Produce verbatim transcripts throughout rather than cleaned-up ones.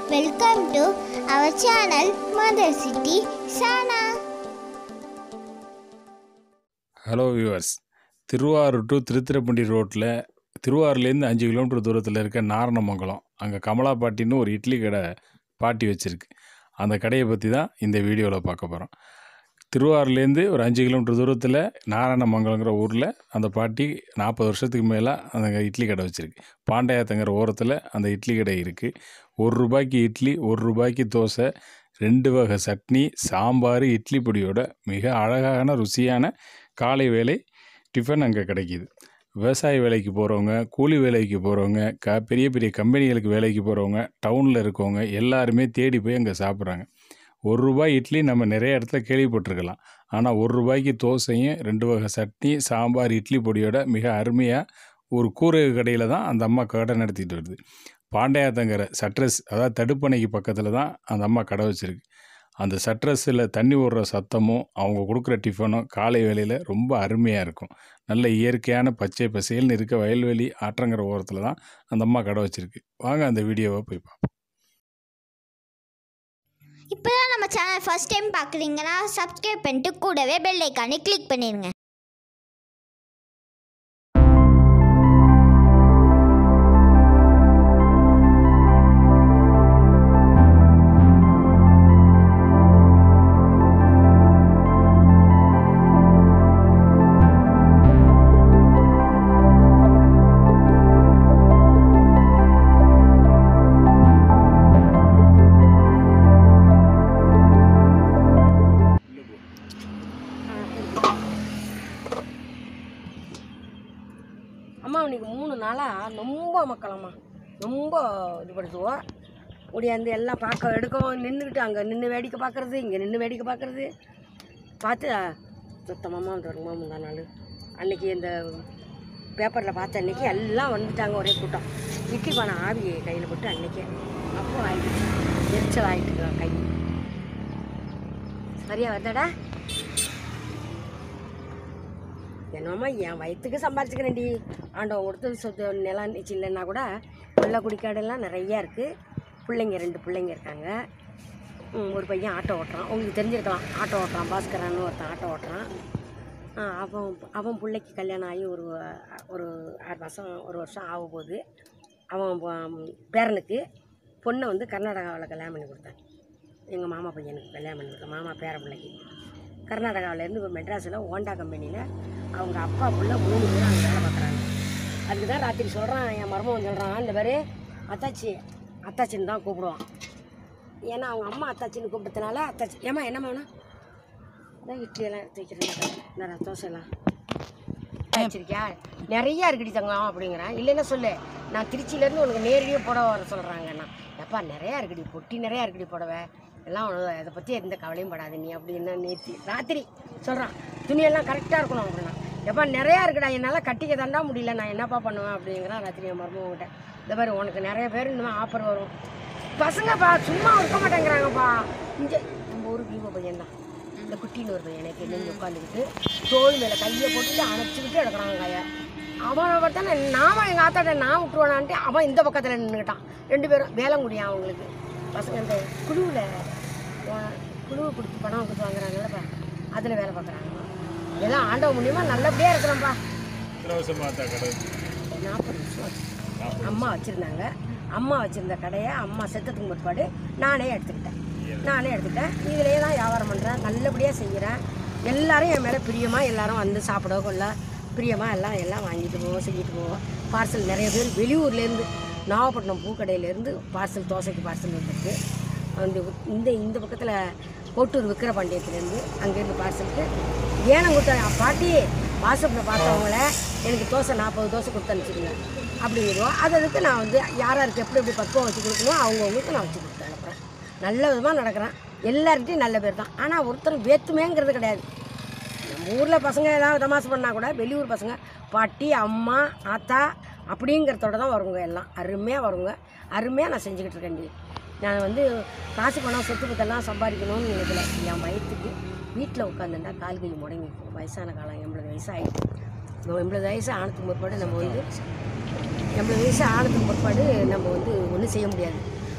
Welcome to our channel Mother City Sana. Hello viewers. Thiruvarur to Thiruthuraipoondi ரோட்டில் திருவாரூர்லேருந்து அஞ்சு kilometre தூரத்தில் இருக்க நாரணமங்கலம் அங்கே கமலா பாட்டின்னு ஒரு இட்லி கடை பாட்டி வச்சுருக்கு. அந்த கடையை பற்றி தான் இந்த வீடியோவில் பார்க்க போகிறோம். திருவாரூர்லேருந்து ஒரு அஞ்சு கிலோமீட்டர் தூரத்தில் நாரணமங்கலங்கிற ஊரில் அந்த பாட்டி நாற்பது வருஷத்துக்கு மேலே அந்த இட்லி கடை வச்சுருக்கு. பாண்டையாத்தங்கிற ஓரத்தில் அந்த இட்லி கடை இருக்குது. ஒரு ரூபாய்க்கு இட்லி, ஒரு ரூபாய்க்கு தோசை, ரெண்டு வகை சட்னி, சாம்பார், இட்லி பொடியோட மிக அழகான ருசியான காலை வேலை டிஃபன் அங்கே கிடைக்கிது. விவசாய வேலைக்கு போகிறவங்க, கூலி வேலைக்கு போகிறவங்க, க பெரிய பெரிய கம்பெனிகளுக்கு வேலைக்கு போகிறவங்க, டவுனில் இருக்கவங்க எல்லாருமே தேடி போய் அங்கே சாப்பிட்றாங்க. ஒரு ரூபாய் இட்லி நம்ம நிறைய இடத்துல கேள்விப்பட்டிருக்கலாம். ஆனால் ஒரு ரூபாய்க்கு தோசையும் ரெண்டு வகை சட்னி, சாம்பார், இட்லி பொடியோட மிக அருமையாக ஒரு கூரை கடையில் தான் அந்த அம்மா கடை நடத்திட்டு வருது. பாண்டையாத்தங்கிற சட்ரஸ், அதாவது தடுப்பணைக்கு பக்கத்தில் தான் அந்த அம்மா கடை வச்சுருக்கு. அந்த சட்ரஸில் தண்ணி ஓடுற சத்தமும் அவங்க கொடுக்குற டிஃபனும் காலை வேளையில் ரொம்ப அருமையாக இருக்கும். நல்ல இயற்கையான பச்சை பசேல்னு இருக்க வயல்வெளி ஆற்றங்கிற ஓரத்தில் தான் அந்த அம்மா கடை வச்சுருக்கு. வாங்க அந்த வீடியோவை போய் பார்ப்போம். இப்போ தான் நம்ம சேனல் ஃபர்ஸ்ட் டைம் பார்க்குறீங்கன்னா சப்ஸ்கிரைப் பண்ணிட்டு கூடவே பெல் ஐக்கானை கிளிக் பண்ணிடுங்க. அம்மா இன்னைக்கு மூணு நாளாக ரொம்ப மக்களம்மா ரொம்ப இது படுத்துவோம். முடியாந்து எல்லாம் பார்க்க எடுக்கவும் நின்றுக்கிட்டு அங்கே நின்று வேடிக்கை பார்க்குறது, இங்கே நின்று வேடிக்கை பார்க்குறது பார்த்து சுத்தமாக வந்துருங்கம்மா. முந்தா நாள் அன்றைக்கி இந்த பேப்பரில் பார்த்த அன்றைக்கி எல்லாம் வந்துட்டாங்க, ஒரே கூட்டம். இட்லி பானை ஆவியை கையில் போட்டு அன்றைக்கே அப்போ ஆகிடுச்சு, எரிச்சல் ஆகிட்டு கை. சரியா வருதாடா? என்னம்மா என் வயிற்றுக்கு சம்பாரிச்சுக்கிறேன்டி. ஆண்டவன் கொடுத்து சொத்து நிலம் இல்லைன்னா கூட வெள்ள குடிக்காடெல்லாம் நிறையா இருக்குது. பிள்ளைங்க ரெண்டு பிள்ளைங்க இருக்காங்க. ஒரு பையன் ஆட்டோ ஓட்டுறான், உங்களுக்கு தெரிஞ்சிருக்கலாம். ஆட்டோ ஓட்டுறான், பாஸ்கரான்னு ஒருத்தன் ஆட்டோ ஓட்டுறான். அவன் அவன் பிள்ளைக்கு கல்யாணம் ஆகி ஒரு ஒரு ஆறு மாதம் ஒரு வருஷம் ஆக போகுது. அவன் பேரனுக்கு பொண்ணை வந்து கர்நாடகாவில் கல்யாணம் பண்ணி கொடுத்தான். எங்கள் மாமா பையனுக்கு கல்யாணம் பண்ணி கொடுத்தான், மாமா பேர பிள்ளைக்கு. கர்நாடகாவிலேருந்து இப்போ மெட்ராஸில் ஹோண்டா கம்பெனியில் அவங்க அப்பா பிள்ளை மூணு பேரும் அங்கே வேலை பார்க்குறாங்க. அதுக்கு தான் ராத்திரி சொல்கிறான், என் மருமகன் சொல்கிறான், இந்த மாதிரி அத்தாச்சி அத்தாச்சின்னு தான் கூப்பிடுவான். ஏன்னா அவங்க அம்மா அத்தாச்சின்னு கூப்பிட்டதுனால அத்தாச்சி. ஏம்மா என்னம்மா வேணும்? அதான் இட்லியெல்லாம் எடுத்து வைக்கிறேன், நிறைய தோசைலாம் வச்சிருக்கியா? நிறையா இருக்குடி தங்கம் அப்படிங்கிறேன். இல்லைன்னா சொல்லு, நான் திருச்சியிலேருந்து உனக்கு நேரடியாக புடவை வர சொல்கிறாங்கண்ணா. எப்பா நிறையா இருக்குடி, பொட்டி நிறையா இருக்குடி புடவை எல்லாம், அதை பற்றி எந்த கவலையும் படாது நீ அப்படின்னு நேற்று ராத்திரி சொல்கிறான். துணியெல்லாம் கரெக்டாக இருக்கணும் அப்படின்னா. எப்பா நிறையா இருக்குடா, என்னால் கட்டிக்க தாண்டா முடியல, நான் என்னப்பா பண்ணுவேன் அப்படிங்கிறான் ராத்திரி. என் மருமகிட்ட இந்த மாதிரி உனக்கு நிறைய பேர் இந்த மாதிரி ஆஃபர் வரும். பசங்கப்பா சும்மா இருக்க மாட்டேங்கிறாங்கப்பா. இங்கே நம்ம ஊருக்கு இவங்க பையன் தான், இந்த குட்டின்னு ஒரு பையன் எனக்கு நின்று உட்காந்துக்கிட்டு தோல் மேலே கையை போட்டுட்டு அணைச்சிக்கிட்டு எடுக்கிறாங்க கையை. அவனை பார்த்தானே நாம எங்கள் ஆத்தாட்ட நான் விட்டுருவானான்ட்டு அவன் இந்த பக்கத்தில் நின்றுக்கிட்டான். ரெண்டு பேரும் வேலை முடியும் அவங்களுக்கு. பசங்க இந்த குழுவில் குழுவை கொடுத்து பணம் கொடுத்து வாங்குறாங்கல்லப்பா, அதில் வேலை பார்க்குறாங்க. எல்லாம் ஆண்டவ மூலியமா நல்லபடியாக இருக்கிறோம்ப்பா. நாற்பது வருஷம் அம்மா வச்சுருந்தாங்க. அம்மா வச்சுருந்த கடையை அம்மா செத்தத்துக்கு முற்பாடு நானே எடுத்துக்கிட்டேன். நானே எடுத்துக்கிட்டேன். இதிலே தான் வியாபாரம் பண்ணுறேன், நல்லபடியாக செய்கிறேன். எல்லோரும் என் மேலே பிரியமாக எல்லோரும் வந்து சாப்பிட கொள்ள பிரியமாக எல்லாம் எல்லாம் வாங்கிட்டு போவோம், செஞ்சுட்டு போவோம். பார்சல் நிறைய பேர் வெளியூர்லேருந்து, நாகப்பட்டினம் பூக்கடையிலேருந்து பார்சல், தோசைக்கு பார்சல் வந்துருக்கு. அந்த இந்த இந்த பக்கத்தில் கோட்டூர் விக்கிரபாண்டியத்துலேருந்து அங்கேருந்து பார்சலுக்கு ஏனம் கொடுத்தா பாட்டி வாட்ஸ்அப்பில் பார்த்தவங்கள எனக்கு தோசை நாற்பது தோசை கொடுத்து அனுப்பிச்சிடுங்க அப்படிங்கிறோம். அது அதுக்கு நான் வந்து யார் யாருக்கு எப்படி எப்படி பக்குவம் வச்சு கொடுக்கணும் அவங்கவுங்களுக்கு நான் வச்சு கொடுத்து அனுப்புகிறேன். நல்ல விதமாக நடக்கிறேன். எல்லார்கிட்டையும் நல்ல பேர் தான். ஆனால் ஒருத்தர் வேற்றுமைங்கிறது கிடையாது. நம்ம ஊரில் பசங்க ஏதாவது தமாசு பண்ணால் கூட வெளியூர் பசங்க பாட்டி அம்மா ஆத்தா அப்படிங்கிறதோட தான் வருங்க. எல்லாம் அருமையாக வருங்க. அருமையாக நான் செஞ்சுக்கிட்டு இருக்கேன். நான் வந்து காசு பணம் சொத்து பத்தெல்லாம் சம்பாதிக்கணும்னு நினைக்கல. என் வயசுக்கு வீட்டில் உட்காந்துட்டா கால் கை முடங்கிக்கும். வயசான காலம் எண்பது வயசு ஆகிட்டு. எண்பது வயசு ஆனதுக்கு முற்பாடு நம்ம வந்து எண்பது வயசு ஆனதுக்கு முற்பாடு நம்ம வந்து ஒன்றும் செய்ய முடியாது.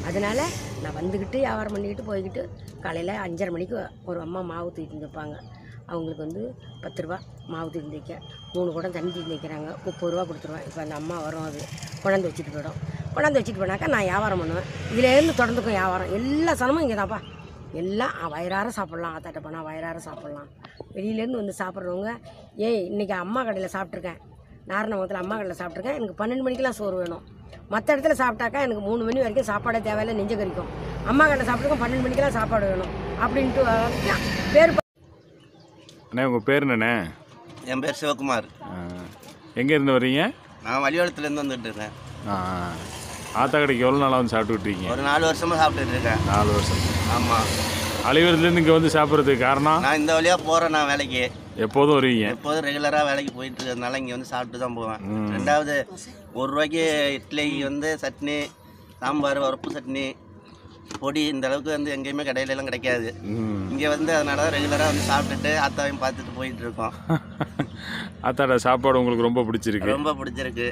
அதனால் நான் வந்துக்கிட்டு வியாபாரம் பண்ணிக்கிட்டு போய்கிட்டு காலையில் அஞ்சரை மணிக்கு ஒரு அம்மா மாவு தூக்கி வைப்பாங்க. அவங்களுக்கு வந்து பத்து ரூபா மாவு தூக்கி வைக்க, மூணு குடம் தண்ணி தூக்கி வைக்கிறாங்க, முப்பது ரூபா கொடுத்துருவேன். இப்போ அந்த அம்மா வரும், அது கொண்டாந்து வச்சுட்டு போயிடும். கொண்டாந்து வச்சுட்டு போனாக்கா நான் வியாபாரம் பண்ணுவேன். இதிலேருந்து தொடர்ந்துக்கும் வியாபாரம். எல்லா சனமும் இங்கே தான்ப்பா. எல்லாம் வயிறார சாப்பிட்லாம். ஆத்தாட்ட போனால் வயிறார சாப்பிட்லாம். வெளியிலேருந்து வந்து சாப்பிட்றவங்க, ஏய் இன்றைக்கி அம்மா கடையில் சாப்பிட்ருக்கேன், நாரணமங்கலத்தில் அம்மா கடையில் சாப்பிட்ருக்கேன், எனக்கு பன்னெண்டு மணிக்கெலாம் சோறு வேணும். மற்ற இடத்துல சாப்பிட்டாக்கா எனக்கு மூணு மணி வரைக்கும் சாப்பாடே தேவையில்லை, நெஞ்ச கறிக்கும். அம்மா கடையில் சாப்பிட்ருக்கோம், பன்னெண்டு மணிக்கெலாம் சாப்பாடு வேணும் அப்படின்ட்டு பேர். அண்ணே உங்கள் பேர் என்னண்ணே? என் பேர் சிவகுமார். எங்கேருந்து வர்றீங்க? நான் வழியோரத்துலேருந்து வந்துட்டு இருக்கேன். ஆத்தா கடைக்கு எவ்வளோ நாளாக வந்து சாப்பிட்டுக்கிட்டு இருக்கீங்க? ஒரு நாலு வருஷமாக சாப்பிட்டுட்டு இருக்கேன். நாலு வருஷம். ஆமாம். அலைவரத்துலேருந்து இங்கே வந்து சாப்பிட்றதுக்கு காரணம்? நான் இந்த வழியாக போகிறேன். நான் வேலைக்கு எப்போதும் வருவீங்க? எப்போதும் ரெகுலராக வேலைக்கு போயிட்டு இருக்கிறதுனால இங்கே வந்து சாப்பிட்டு தான் போவேன். ரெண்டாவது ஒரு ரூபாய்க்கு இட்லி வந்து சட்னி, சாம்பார், உரப்பு சட்னி, பொடி இந்த அளவுக்கு வந்து எங்கேயுமே கடையிலலாம் கிடைக்காது. இங்கே வந்து அதனால தான் ரெகுலராக வந்து சாப்பிட்டுட்டு ஆத்தாவையும் பார்த்துட்டு போயிட்டு இருக்கோம். ஆத்தாட சாப்பாடு உங்களுக்கு ரொம்ப பிடிச்சிருக்கு? ரொம்ப பிடிச்சிருக்கு.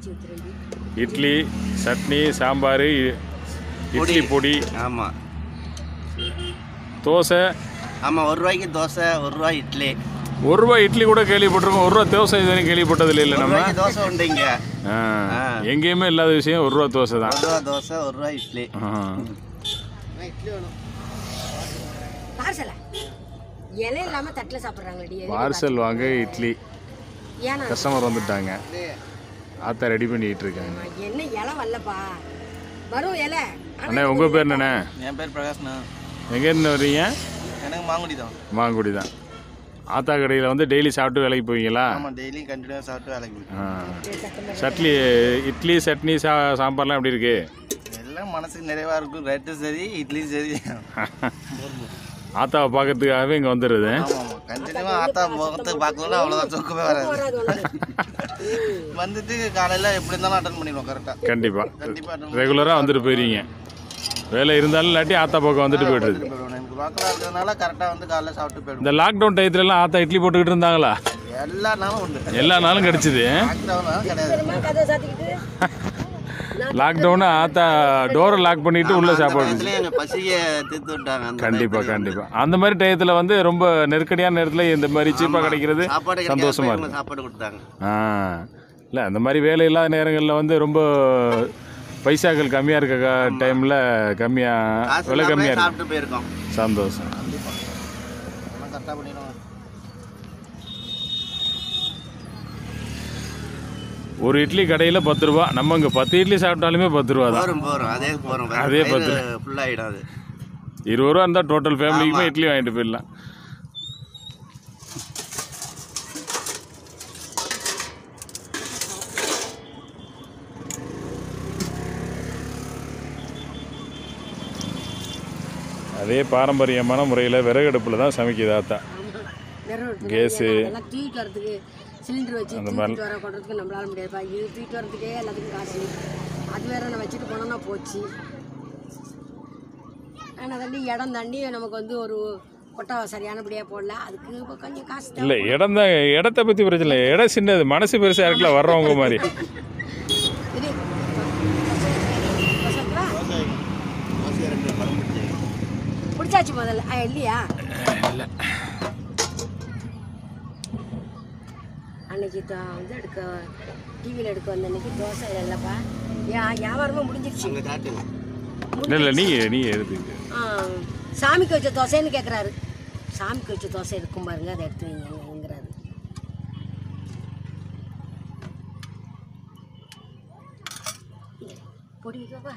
இட்லி, சட்னி, சாம்பார், இட்லி பொடி. ஆமாம். தோசை. ஆமாம், ஒரு ரூபாய்க்கு தோசை, ஒரு ரூபாய் இட்லி. ஒரு ரூபாய் இட்லி கூட கேள்விப்பட்டிருக்கோம், ஒரு ரூபா தோசை இதுவரையும் கேள்விப்பட்டதில்லை. இல்லை நம்ம தோசை உண்டு இங்கே. எங்கேயுமே இல்லாத விஷயம் ஒரு ரூபா தோசை தான். ஒரு ரூபா தோசை, ஒரு ரூபாய் இட்லி. இட்லி வேணும். பார்சல் இலை இல்லாமல் தட்டில் சாப்பிட்றாங்களே. பார்சல் வாங்க இட்லி. கஸ்டமர் வந்துட்டாங்க, ஆத்தா ரெடி பண்ணிக்கிட்டு இருக்காங்க. என்ன இலை வரலப்பா, வரும் இலை. அண்ணே உங்கள் பேர் என்னண்ணே? என் பேர் பிரகாஷ்ண்ணா. எங்கேருந்து வர்றீங்க? எனக்கு மாங்குடி தான். மாங்குடி தான். ஆத்தா கடையில் வந்து டெய்லி சாப்பிட்டு வேலைக்கு போவீங்களா? ஆமாம், டெய்லி கண்டினியூவாக சாப்பிட்டு வேலைக்கு போய். சட்னி, இட்லி, சட்னி, சா சாம்பார்லாம் எப்படி இருக்கு? எல்லாம் மனசுக்கு நிறைவாக இருக்கும். ரேட்டும் சரி, இட்லியும் சரி. ஆத்தாவை பார்க்கறதுக்காகவே இங்கே வந்துடுது. ஆமாம், கண்டினியூவாக ஆத்தா முகத்தை பார்க்கணும்னா அவ்வளோதான், சொக்கமே வராது. வந்துட்டு காலையில் எப்படி இருந்தாலும் அட்டன் பண்ணிடுவோம் கரெக்டாக. கண்டிப்பாக கண்டிப்பாக ரெகுலராக வந்துட்டு போயிடுவீங்க. வேலை இருந்தாலும் இல்லாட்டி ஆத்தா பக்கம் வந்துட்டு போய்டுறது. எனக்கு வாக்கில் இருக்கிறதுனால கரெக்டாக வந்து காலைல சாப்பிட்டு போய்டும். இந்த லாக்டவுன் டயத்துலலாம் ஆத்தா இட்லி போட்டுக்கிட்டு இருந்தாங்களா? எல்லா நாளும் உண்டு. எல்லா நாளும் கிடச்சிது. கிடையாது. லாக்டவுனு ஆத்தா டோரை லாக் பண்ணிட்டு உள்ள சாப்பாடு. பசியை தீர்த்து விட்டாங்க. கண்டிப்பாக கண்டிப்பாக அந்த மாதிரி டயத்தில் வந்து ரொம்ப நெருக்கடியான நேரத்தில் இந்த மாதிரி சீப்பாக கிடைக்கிறது சந்தோஷமாக இருக்கும். சாப்பாடு கொடுத்தாங்க. ஆ இல்லை, அந்த மாதிரி வேலை இல்லாத நேரங்களில் வந்து ரொம்ப பைசாக்கள் கம்மியாக இருக்க டைமில் கம்மியாக விலை கம்மியாக சாப்பிட்டு போயிருக்கோம். சந்தோஷம். கரெக்டாக பண்ணிடுவோம். ஒரு இட்லி கடையில் பத்து ரூபா, நம்ம இங்கே பத்து இட்லி சாப்பிட்டாலுமே பத்து ரூபா தான். போகிறோம் போகிறோம் அதே போகிறோம் அதே பத்து ஃபுல்லாகிடும். அது இருபது ரூபா இருந்தால் டோட்டல் ஃபேமிலிக்குமே இட்லி வாங்கிட்டு போயிடலாம். அதே பாரம்பரியமான முறையில் விறகடுப்பில் தான் சமைக்குது ஆத்தா. கேஸு தூக்கிட்டு வரதுக்கு சிலிண்டர் வச்சு அந்த மாதிரி வர கொண்டதுக்கு நம்மளால முடியாதுப்பா. இது தூக்கிட்டு வரதுக்கே எல்லாத்துக்கும் காசு. அது வேற நான் வச்சுட்டு போனோம்னா போச்சு. ஆனால் தண்ணி இடம் தாண்டி நமக்கு வந்து ஒரு கொட்டை சரியானபடியாக போடல, அதுக்கு இப்போ கொஞ்சம் காசு இல்லை. இடம் தான், இடத்த பற்றி பிரச்சனை இல்லை. இடம் சின்னது, மனசு பெருசாக இருக்குல்ல வர்றவங்க மாதிரி. பிடிச்சாச்சு முதல்ல இல்லையா? இல்லை, அன்னைக்கு வந்து எடுக்க டிவியில் எடுக்க வந்த அன்னைக்கு தோசை இல்லைப்பா, ஏன் வியாபாரமாக முடிஞ்சிருச்சு. இல்லை இல்லை நீங்கள் நீங்கள் எடுத்து சாமிக்கு வச்ச தோசைன்னு கேட்குறாரு. சாமிக்கு வச்ச தோசை இருக்கும் பாருங்க, அதை எடுத்து வைங்கிறாரு. பொடி வைக்கப்பா.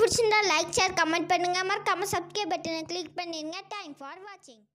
பிடிச்சிருந்தா லைக் ஷேர் கமெண்ட் பண்ணுங்கள். மறக்காமல் சப்ஸ்கிரைப் பட்டனை கிளிக் பண்ணிடுங்க. தேங்க்ஸ் ஃபார் வாட்சிங்.